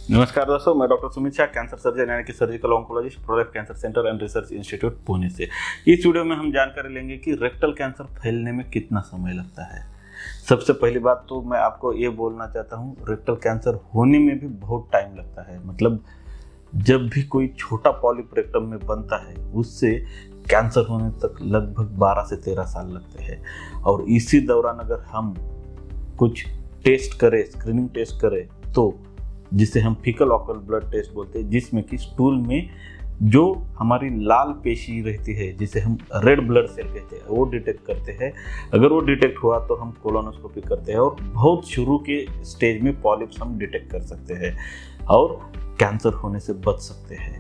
नमस्कार दोस्तों, मैं doctor Sumit Shah, cancer surgeon यानी कि surgical oncologist, Prolife cancer centre and research institute Pune से। इस वीडियो में हम जानकारी लेंगे कि रेक्टल कैंसर फैलने में कितना समय लगता है। सबसे पहली बात तो मैं आपको ये बोलना चाहता हूँ, रेक्टल कैंसर होने में भी बहुत टाइम लगता है। मतलब जब भी कोई छोटा पॉलिप रेक्टम में बनता है उससे कैंसर होने तक लगभग 12 से 13 साल लगते हैं। और इसी दौरान अगर हम कुछ टेस्ट करें, स्क्रीनिंग टेस्ट करें, तो जिसे हम फीकल ऑकल ब्लड टेस्ट बोलते हैं, जिसमें कि स्टूल में जो हमारी लाल पेशी रहती है जिसे हम रेड ब्लड सेल कहते हैं, वो डिटेक्ट करते हैं। अगर वो डिटेक्ट हुआ तो हम कोलोनोस्कोपी करते हैं और बहुत शुरू के स्टेज में पॉलिप्स हम डिटेक्ट कर सकते हैं और कैंसर होने से बच सकते हैं।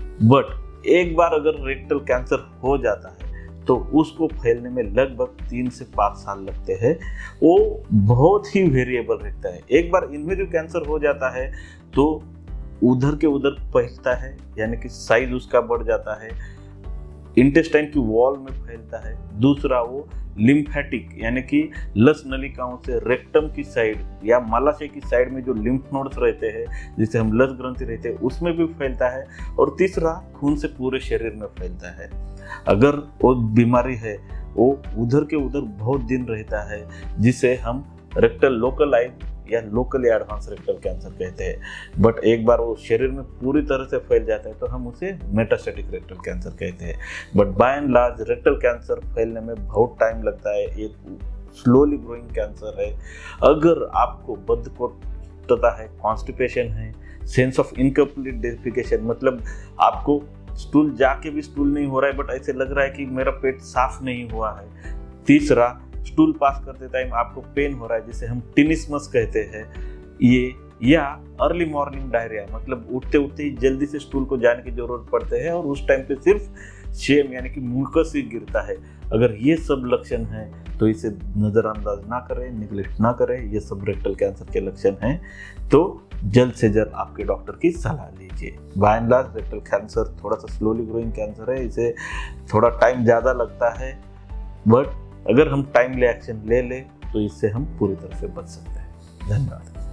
बट एक बार अगर रेक्टल कैंसर हो जाता है तो उसको फैलने में लगभग 3 से 5 साल लगते हैं। वो बहुत ही वेरिएबल रहता है। एक बार इन्वेजिव कैंसर हो जाता है तो उधर के उधर फैलता है, यानी कि साइज उसका बढ़ जाता है, इंटेस्टाइन की वॉल में फैलता है। दूसरा वो लिम्फेटिक यानी कि लस नलिकाओं से रेक्टम की साइड या मलाशय की साइड में जो लिम्फ नोड्स रहते हैं जिसे हम लस ग्रंथि रहते हैं उसमें भी फैलता है। और तीसरा खून से पूरे शरीर में फैलता है। अगर वो बीमारी है वो उधर के उधर बहुत दिन रहता है जिसे हम रेक्टल लोकलाइज या लोकली एडवांस रेक्टल कैंसर कहते हैं। बट एक बार वो शरीर में पूरी तरह से फैल जाता है तो हम उसे मेटास्टेटिक रेक्टल कैंसर कहते हैं। But by and large rectal cancer फैलने में बहुत टाइम लगता है। एक स्लोली ग्रोइंग कैंसर है। अगर आपको बद्धकोष्ठता है, कॉन्स्टिपेशन है, सेंस ऑफ इनकम्प्लीट डेफिकेशन, मतलब आपको स्टूल जाके भी स्टूल नहीं हो रहा है बट ऐसे लग रहा है कि मेरा पेट साफ नहीं हुआ है। तीसरा, स्टूल पास करते टाइम आपको पेन हो रहा है जिसे हम टिनिस्मस कहते हैं ये, या अर्ली मॉर्निंग डायरिया, मतलब उठते उठते ही जल्दी से स्टूल को जाने की जरूरत पड़ते है और उस टाइम पे सिर्फ शेम यानी कि मुकस ही गिरता है। अगर ये सब लक्षण हैं तो इसे नज़रअंदाज ना करें, निगलेक्ट ना करें। ये सब रेक्टल कैंसर के लक्षण हैं तो जल्द से जल्द आपके डॉक्टर की सलाह लीजिए। By and large rectal cancer थोड़ा सा स्लोली ग्रोइंग कैंसर है, इसे थोड़ा टाइम ज़्यादा लगता है। बट अगर हम टाइमली एक्शन ले लें तो इससे हम पूरी तरह से बच सकते हैं। धन्यवाद।